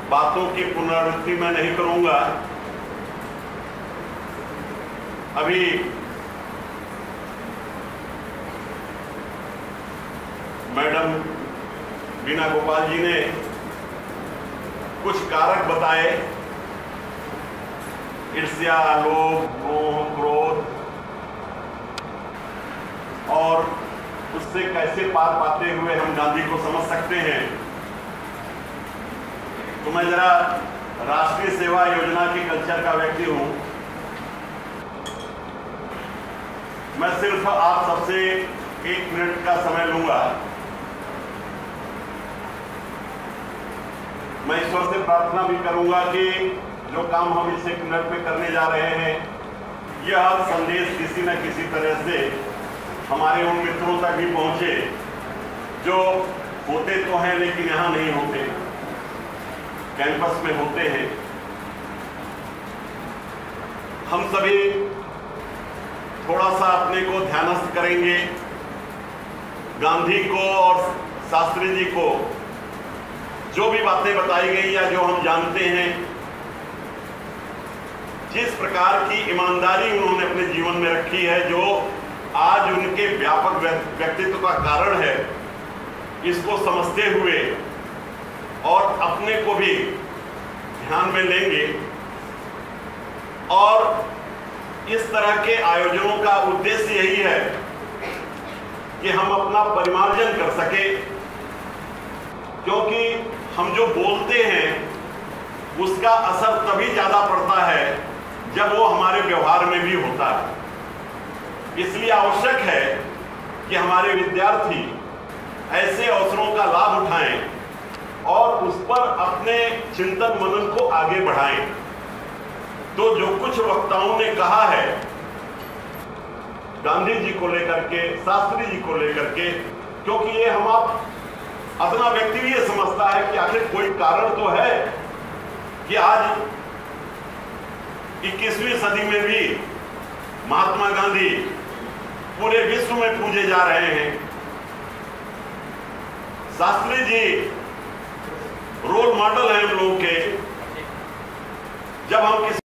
बातों की पुनरावृत्ति मैं नहीं करूंगा। अभी मैडम बीना गोपाल जी ने कुछ कारक बताए, ईर्ष्या, लोभ, मोह, क्रोध, और उससे कैसे पार पाते हुए हम गांधी को समझ सकते हैं। तो मैं जरा राष्ट्रीय सेवा योजना की कल्चर का व्यक्ति हूं। मैं सिर्फ आप सबसे 1 मिनट का समय लूंगा। मैं ईश्वर से प्रार्थना भी करूंगा कि जो काम हम इस 1 मिनट में करने जा रहे हैं, यह संदेश किसी न किसी तरह से हमारे उन मित्रों तक भी पहुंचे जो होते तो हैं लेकिन यहां नहीं होते, कैंपस में होते हैं। हम सभी थोड़ा सा अपने को ध्यानस्थ करेंगे। गांधी को और शास्त्री जी को जो भी बातें बताई गई या जो हम जानते हैं, जिस प्रकार की ईमानदारी उन्होंने अपने जीवन में रखी है, जो आज उनके व्यापक व्यक्तित्व का कारण है, इसको समझते हुए और अपने को भी ध्यान में लेंगे। और इस तरह के आयोजनों का उद्देश्य यही है कि हम अपना परिमार्जन कर सके, क्योंकि हम जो बोलते हैं उसका असर तभी ज्यादा पड़ता है जब वो हमारे व्यवहार में भी होता है। इसलिए आवश्यक है कि हमारे विद्यार्थी ऐसे अवसरों का लाभ उठाएं और उस पर अपने चिंतन मनन को आगे बढ़ाएं। तो जो कुछ वक्ताओं ने कहा है गांधी जी को लेकर के, शास्त्री जी को लेकर के, क्योंकि ये हम आप अपना व्यक्ति भी ये समझता है कि आखिर कोई कारण तो है कि आज 21वीं सदी में भी महात्मा गांधी पूरे विश्व में पूजे जा रहे हैं। शास्त्री जी रोल मॉडल हैं हम लोगों के। जब हम किसी